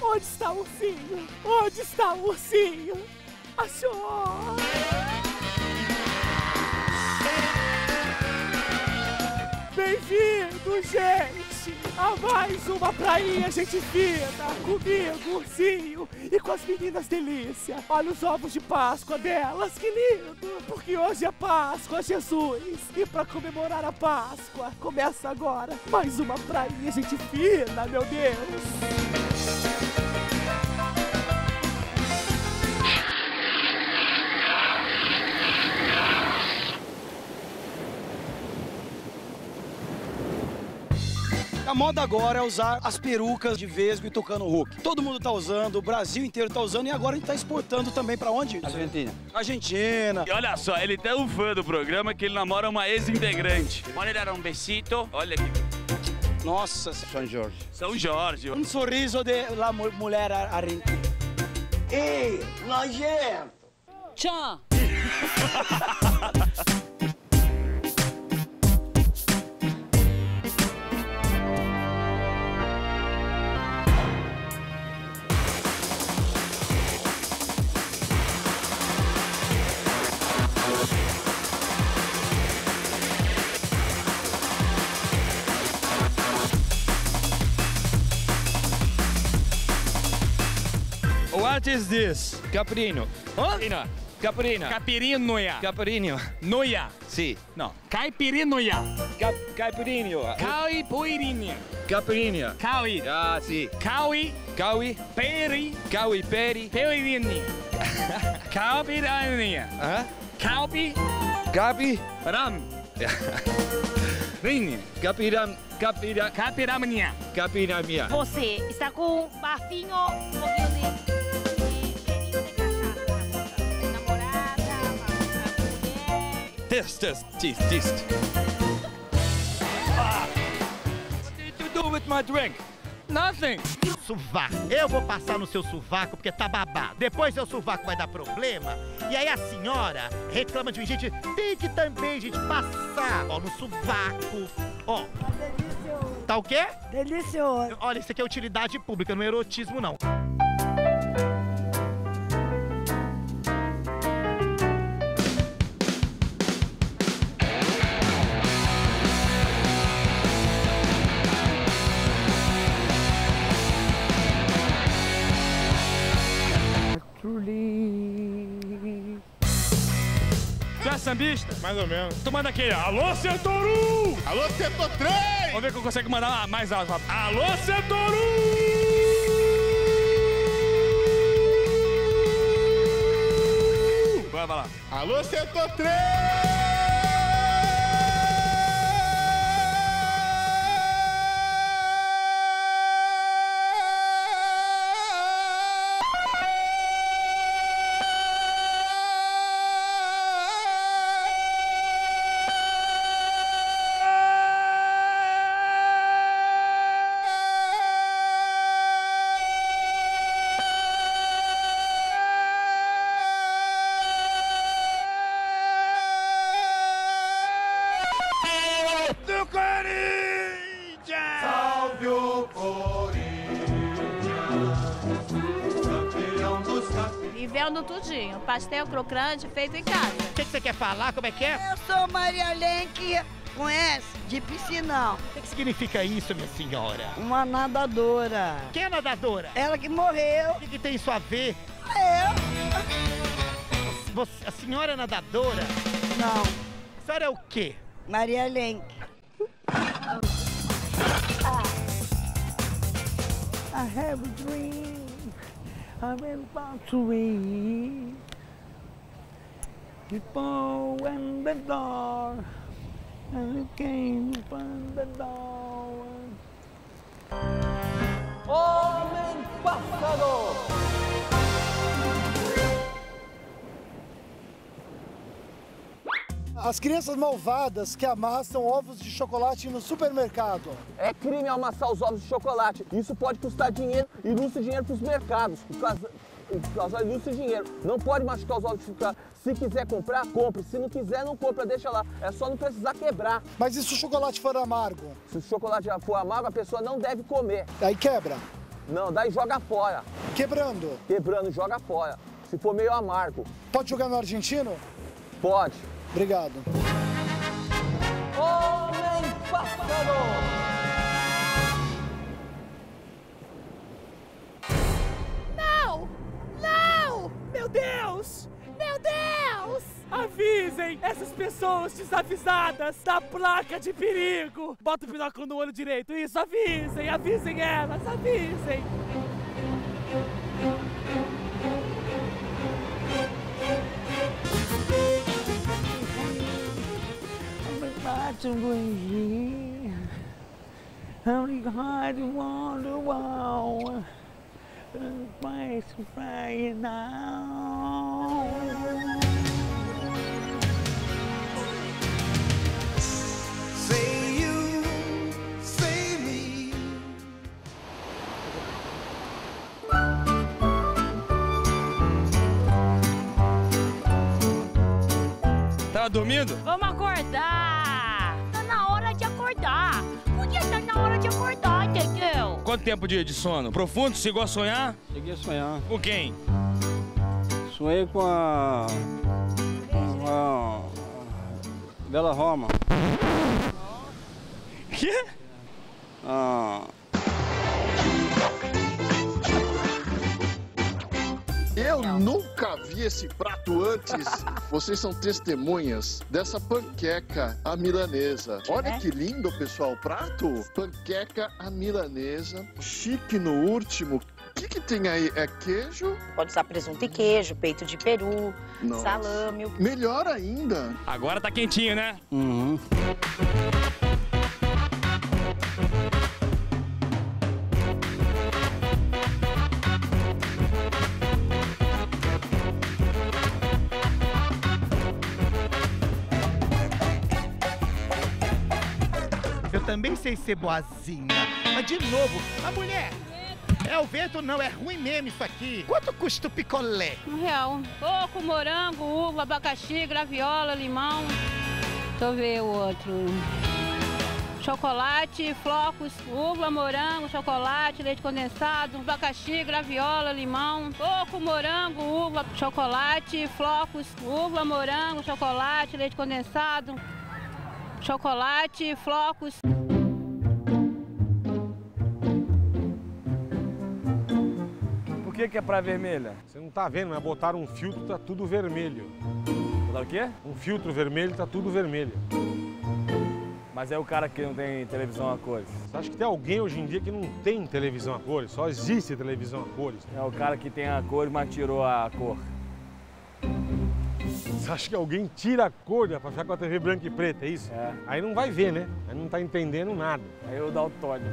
Onde está o ursinho? Onde está o ursinho? Achou! Bem-vindo, gente, a mais uma prainha gente fina, comigo, ursinho, e com as meninas delícia. Olha os ovos de Páscoa delas, que lindo, porque hoje é Páscoa, Jesus. E para comemorar a Páscoa, começa agora mais uma prainha gente fina, meu Deus. A moda agora é usar as perucas de vesgo e tocando Hulk. Todo mundo tá usando, o Brasil inteiro tá usando e agora a gente tá exportando também pra onde? Argentina. Argentina. E olha só, ele é tão fã do programa que ele namora uma ex-integrante. Pode dar um besito? Olha aqui. Nossa, São Jorge. São Jorge. um sorriso de la mulher argentina. Ei, nojento! Tchau! What is this? Caprino. Hã? Caprina. Caipirinha. Caprino. Noia. Sì. Não. Caipirinha. Caipirinho. Caipirinha. Capirinha. Cai. Ah, sì. Cai. Caui. Peri. Caui peri. Peririnha. Caipirinha. Ah? Caipi. Capi. Ram. Rinha. Capiram. Capira. Caipirinha. Capiramia. Você está com um bafinho, um pouquinho de cheirinho de cachaça na boca. Namorada, mulher. Test. What did you do with my drink? Nothing. Sovaco. Eu vou passar no seu sovaco porque tá babado. Depois seu sovaco vai dar problema. E aí a senhora reclama de mim, gente. Tem que também, gente, passar, ó, no sovaco. Ó. Tá o quê? Delicioso. Olha, isso aqui é utilidade pública, não é erotismo, não. Tu é sambista? Mais ou menos. Tu manda aquele, alô, Setoru! Alô, Setor 3! Vamos ver que eu consigo mandar mais alto. Alô, Setoru! Vai lá. Alô, Setor 3! Salve o Corinthians, campeão dos campeões. E vendo tudinho, pastel crocante feito em casa. O que você quer falar? Como é que é? Eu sou Maria Lenk, conhece? De piscinão. O que significa isso, minha senhora? Uma nadadora. Quem é nadadora? Ela que morreu. O que tem isso a ver? Eu? A senhora é nadadora? Não. A senhora é o quê? Maria Lenk. I have a dream. I will about to read. People in the door. And it came from the door. Homem Pássaro! As crianças malvadas que amassam ovos de chocolate no supermercado. É crime amassar os ovos de chocolate. Isso pode custar dinheiro, ilustra dinheiro para os mercados. Causar ilustra dinheiro. Não pode machucar os ovos de chocolate. Se quiser comprar, compre. Se não quiser, não compra, deixa lá. É só não precisar quebrar. Mas e se o chocolate for amargo? Se o chocolate já for amargo, a pessoa não deve comer. Aí quebra. Não, daí joga fora. Quebrando. Quebrando, joga fora. Se for meio amargo. Pode jogar no argentino? Pode. Obrigado. Homem passado! Não! Não! Meu Deus! Meu Deus! Avisem essas pessoas desavisadas da placa de perigo! Bota o binóculo no olho direito, isso, avisem! Avisem elas, avisem! Tava dormindo? Vamos acordar! Tá na hora de acordar! Podia estar na hora de acordar, entendeu? Quanto tempo de sono? Profundo? Chegou a sonhar? Cheguei a sonhar. Com quem? Sonhei com a Bela Roma. Quê? Eu nunca vi esse prato antes. Vocês são testemunhas dessa panqueca à milanesa. Olha que lindo, pessoal, o prato. Panqueca à milanesa, chique no último. O que tem aí? É queijo? Pode usar presunto e queijo, peito de peru, Nossa. salame. Melhor ainda. Agora tá quentinho, né? Uhum. Eu também sei ser boazinha. Mas de novo, a mulher. É o vento não, é ruim mesmo isso aqui. Quanto custa o picolé? R$1. Coco, morango, uva, abacaxi, graviola, limão. Deixa eu ver o outro. Chocolate, flocos, uva, morango, chocolate, leite condensado, abacaxi, graviola, limão. Coco, morango, uva, chocolate, flocos, uva, morango, chocolate, leite condensado. Chocolate, flocos. Por que é praia vermelha? Você não tá vendo, mas botaram um filtro, tá tudo vermelho. Botaram o quê? Um filtro vermelho, tá tudo vermelho. Mas é o cara que não tem televisão a cores. Você acha que tem alguém hoje em dia que não tem televisão a cores? Só existe televisão a cores. É o cara que tem a cor, mas tirou a cor. Você acha que alguém tira a cor pra ficar com a TV branca e preta, é isso? É. Aí não vai ver, né? Aí não tá entendendo nada. Aí o daltônico.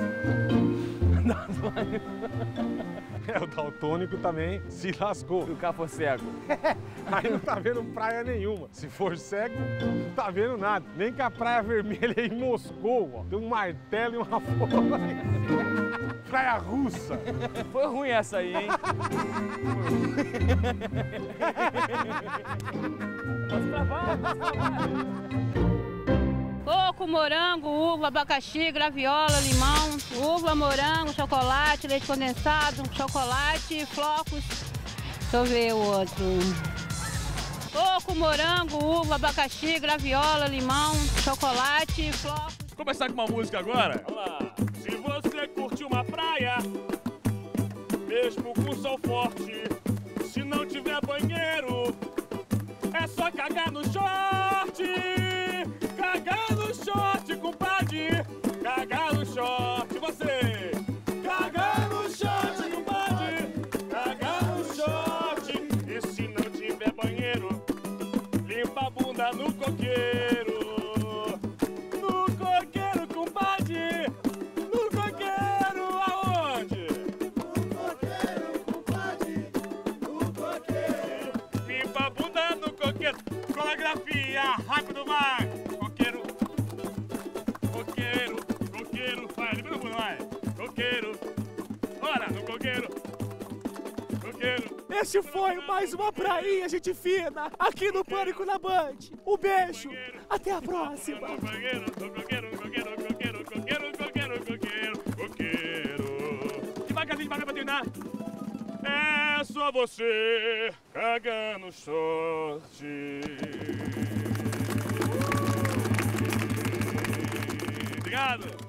O daltônico também se lascou. Se o cara for cego. Aí não tá vendo praia nenhuma. Se for cego, não tá vendo nada. Nem que a praia vermelha é em Moscou, ó. Tem um martelo e uma folha. Praia russa. Foi ruim essa aí, hein? Posso travar? Coco, morango, uva, abacaxi, graviola, limão. Uva, morango, chocolate, leite condensado, chocolate, flocos. Deixa eu ver o outro. Coco, morango, uva, abacaxi, graviola, limão, chocolate, flocos. Vamos começar com uma música agora? Vamos lá. Se você curte uma praia, mesmo com sol forte, se não tiver banheiro, é só cagar no short. Cagar no short, compadre. Cagar no short, você. Cagar no short, compadre. Cagar no short. E se não tiver banheiro, limpa a bunda no coqueiro. No coqueiro, compadre. No coqueiro, aonde? No coqueiro, compadre. No coqueiro. Limpa a bunda no coqueiro. Coreografia, rápido vai. Coqueiro. Coqueiro. Coqueiro. Vai, limpa a bunda, vai. Coqueiro. Bora, no coqueiro. Coqueiro. Este foi mais uma prainha, gente fina, aqui no Pânico na Band. Um beijo, até a próxima. Coqueiro, coqueiro, coqueiro, coqueiro, coqueiro, coqueiro, coqueiro, coqueiro. piscina. É só você cagando short. Obrigado.